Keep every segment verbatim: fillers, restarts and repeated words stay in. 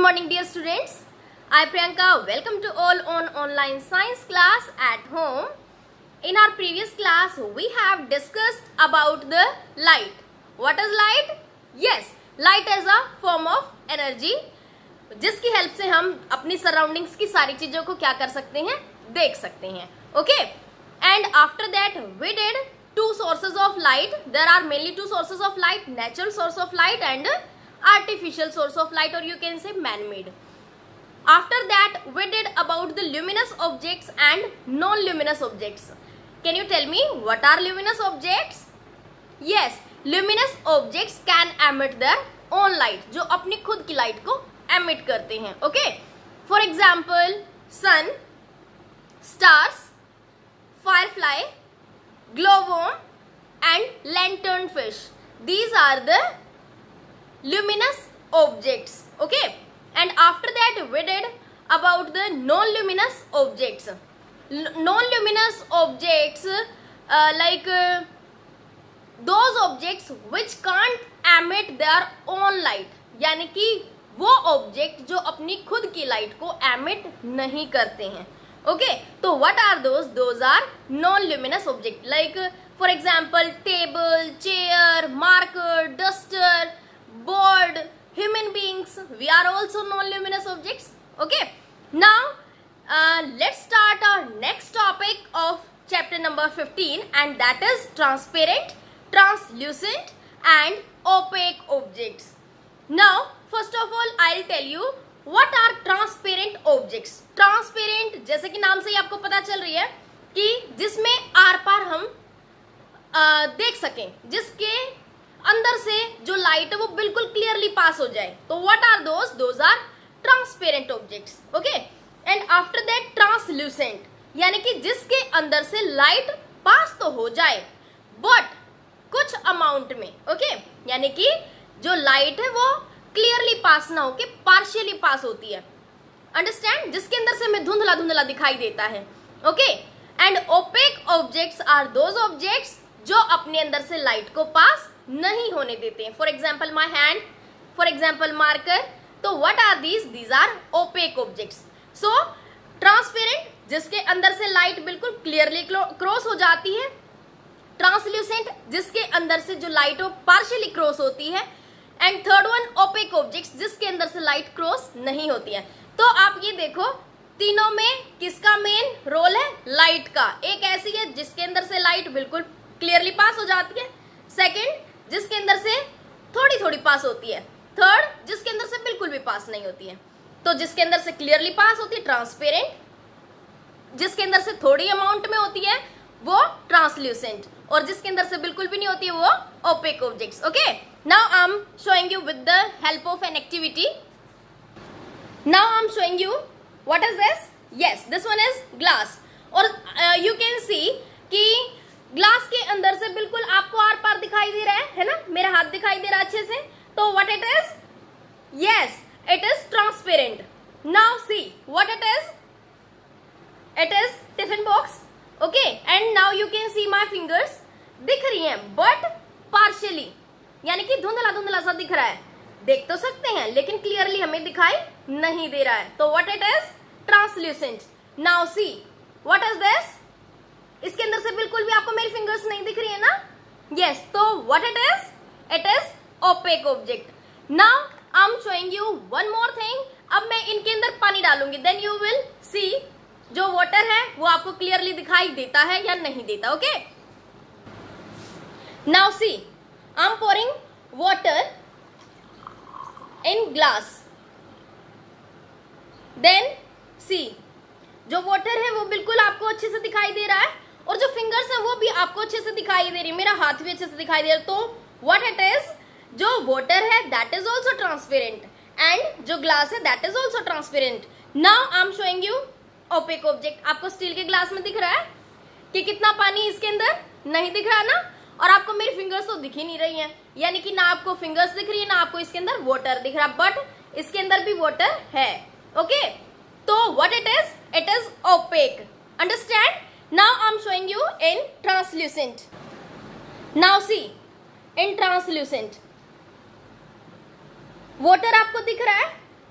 morning dear students. I Priyanka welcome to all on online science class at home. In our previous class we have discussed about the light. What is light? Yes, light is a form of energy जिसकी help से हम अपनी surroundings की सारी चीजों को क्या कर सकते हैं, देख सकते हैं. Okay, and after that we did two sources of light. There are mainly two sources of light: natural source of light and artificial source of light, or you can say man-made. After that we did about the luminous objects and non-luminous objects. Can you tell me what are luminous objects? Yes, luminous objects can emit their own light, जो अपनी खुद की light को emit करते हैं. Okay, for example sun, stars, firefly, glowworm and lanternfish. These are the luminous objects. Okay, and after that we did about the non-luminous objects. Non-luminous objects uh, like uh, those objects which can't emit their own light, यानी कि वो object जो अपनी खुद की light को emit नहीं करते हैं. ओके, तो what are those? Those are non luminous object. Like for example table, chair, marker, duster, board, human beings, we are also non luminous objects. Okay, now let's start our next topic of chapter number fifteen and that is transparent, translucent and opaque objects. Now first of all I will tell you What are transparent objects? Transparent जैसे कि नाम से ही आपको पता चल रही है कि जिसमें आर पार हम आ, देख सकें, जिसके अंदर से जो लाइट है वो बिल्कुल क्लियरली पास हो जाए. तो what are those? Those are transparent objects. Okay, and after that translucent, यानी कि जिसके अंदर से लाइट पास तो हो जाए बट कुछ अमाउंट में. ओके, यानी कि जो लाइट है वो क्लियरली पास ना होके पार्शियली पास होती है. अंडरस्टैंड? जिसके अंदर से हमें धुंधला धुंधला दिखाई देता है. Okay, and opaque objects are those objects जो अपने अंदर से लाइट को पास नहीं होने देते हैं. For example my hand, for example marker. तो what are these? These are opaque objects. So transparent जिसके अंदर से लाइट बिल्कुल क्लियरली क्रॉस हो जाती है. ट्रांसल्यूसेंट जिसके अंदर से जो लाइट हो पार्शियली क्रॉस होती है. And third one opaque objects जिसके अंदर से लाइट क्रॉस नहीं होती है. तो आप ये देखो तीनों में किसका मेन रोल है? लाइट का. एक ऐसी है जिसके अंदर से लाइट बिल्कुल क्लियरली पास हो जाती है. सेकंड जिसके अंदर से थोड़ी थोड़ी पास होती है. थर्ड जिसके अंदर से बिल्कुल भी पास नहीं होती है. तो जिसके अंदर से क्लियरली पास होती है ट्रांसपेरेंट, जिसके अंदर से थोड़ी अमाउंट में होती है वो ट्रांसल्यूसेंट, और जिसके अंदर से बिल्कुल भी नहीं होती है वो opaque objects. Okay, now I'm showing you with the help of an activity. Now I'm showing you what is this? Yes, this one is glass. और uh, you can see कि ग्लास के अंदर से बिल्कुल आपको आर पार दिखाई दे रहा है, है ना? मेरा हाथ दिखाई दे रहा है अच्छे से. तो what it is? Yes, it is transparent. Now see what it is. It is tiffin box. Okay, and now you can see my fingers. दिख रही हैं but partially, यानी कि धुंधला धुंधला सा दिख रहा है. देख तो सकते हैं लेकिन क्लियरली हमें दिखाई नहीं दे रहा है. तो what it is? Translucent. Now see what is this? इसके अंदर से बिल्कुल भी आपको मेरी फिंगर्स नहीं दिख रही है ना? यस, तो what it is? It is opaque object. Now I am showing you one more thing. अब मैं इनके अंदर पानी डालूंगी, देन यू विल सी जो वाटर है वो आपको क्लियरली दिखाई देता है या नहीं देता. Okay, now see I'm pouring water in glass. Then see, जो water है वो बिल्कुल आपको अच्छे से दिखाई दे रहा है और जो fingers है वो भी आपको अच्छे से दिखाई दे रही है. मेरा हाथ भी अच्छे से दिखाई दे रहा है. तो what it is? जो water है that is also transparent and जो glass है that is also transparent. Now I'm showing you opaque object. आपको स्टील के ग्लास में दिख रहा है कि कितना पानी इसके अंदर? नहीं दिख रहा ना? और आपको मेरी फिंगर्स तो दिख ही नहीं रही हैं, यानी कि ना आपको फिंगर्स दिख रही है ना आपको इसके अंदर वाटर दिख रहा, बट इसके अंदर भी वाटर है. ओके, तो what it is? It is opaque. Understand? Now I am showing you in translucent. Now see in translucent water आपको दिख रहा है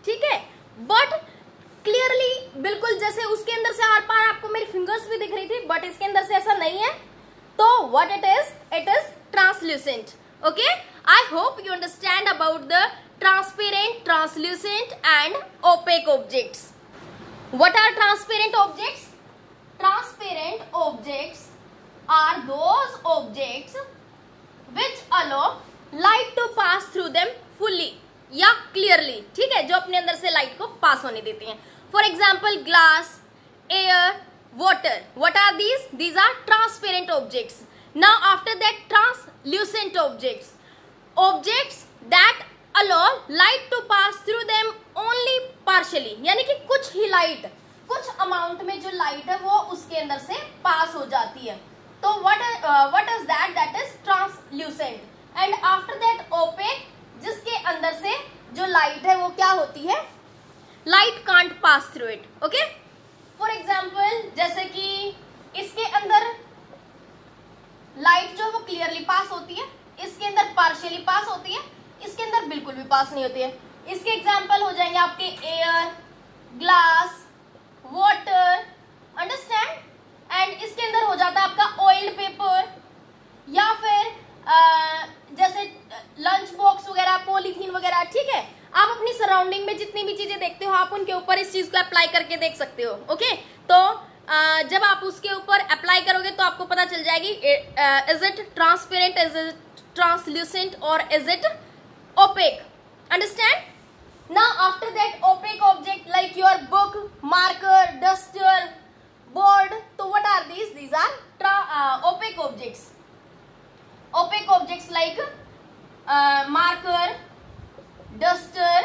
ठीक है, बट क्लियरली बिल्कुल जैसे उसके अंदर से आर पार आपको मेरी फिंगर्स भी दिख रही थी, बट इसके अंदर से ऐसा नहीं है। तो what it is, it is translucent. Okay, I hope you understand about the transparent, translucent and opaque objects. What are transparent objects? Transparent objects are those objects which allow light to pass through them fully या clearly, ठीक है, जो अपने अंदर से light को पास होने देती हैं। For example glass, air, water, what are these? These are transparent objects. Now after that, translucent objects, objects that allow light to pass through them only partially, यानी कि कुछ ही लाइट, कुछ अमाउंट में जो लाइट है वो उसके अंदर से पास हो जाती है। तो what uh, what is that? That is translucent. And after that opaque, जिसके अंदर से जो लाइट है वो क्या होती है, light can't pass through it. Okay, for example जैसे कि इसके अंदर लाइट जो है वो क्लियरली पास होती है, इसके अंदर पार्शियली पास होती है, इसके अंदर बिल्कुल भी पास नहीं होती है। इसके एग्जाम्पल हो जाएंगे आपके air, glass, water, understand. And इसके अंदर हो जाता है आपका ऑइल्ड पेपर, या फिर आ, जैसे लंच बॉक्स वगैरह, पॉलीथीन वगैरह, ठीक है। आप अपनी सराउंडिंग में जितनी भी चीजें देखते हो, आप उनके ऊपर इस चीज को अप्लाई करके देख सकते हो। ओके, तो आ, जब आप उसके ऊपर अप्लाई करोगे तो आपको पता चल जाएगी is it transparent, is it translucent और is it opaque. Understand. Now after that opaque object like your book, marker, duster, board, so what are these? These are tra uh, opaque objects. Opaque objects like uh, marker, duster,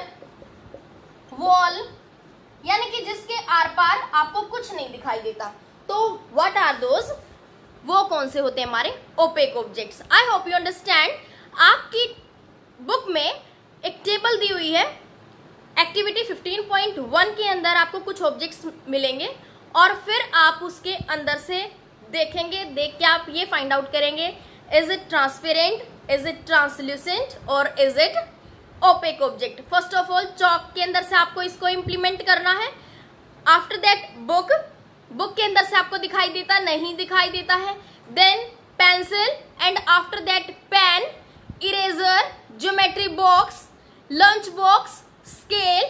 wall, यानी कि जिसके are पार आपको कुछ नहीं दिखाई देता। तो what are those? वो कौन से होते हैं हमारे opaque objects? I hope you understand. आपकी बुक में एक टेबल दी हुई है, एक्टिविटी फिफ्टीन पॉइंट वन के अंदर आपको कुछ ऑब्जेक्ट्स मिलेंगे और फिर आप उसके अंदर से देखेंगे, देख के आप ये फाइंड आउट करेंगे is it transparent, is it translucent और is it opaque object. First of all chalk के अंदर से आपको इसको इम्प्लीमेंट करना है। आफ्टर दैट बुक, बुक के अंदर से आपको दिखाई देता नहीं दिखाई देता है। Then pencil, and after that pen, eraser, geometry box, lunch box, scale,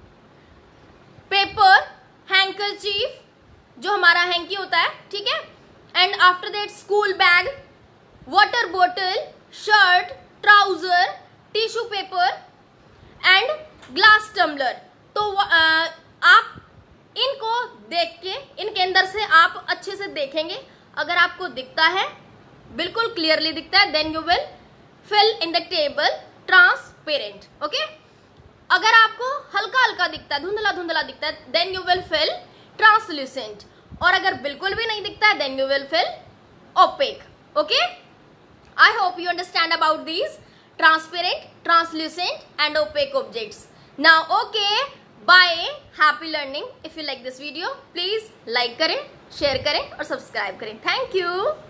paper, handkerchief जो हमारा हैंकी होता है, ठीक है। And after that school bag, water bottle, shirt, trouser, tissue paper and glass tumbler. तो आ, आप इनको देख के, इनके अंदर से आप अच्छे से देखेंगे। अगर आपको दिखता है, बिल्कुल क्लियरली दिखता है, then you will fill in the table transparent. Okay, अगर आपको हल्का हल्का दिखता है, धुंधला धुंधला दिखता है, then you will fill translucent, और अगर बिल्कुल भी नहीं दिखता है then you will fill opaque. Okay, I hope you understand about these transparent, translucent and opaque objects. Now okay, bye, happy learning. If you like this video please like करें, share करें और सब्सक्राइब करें। Thank you.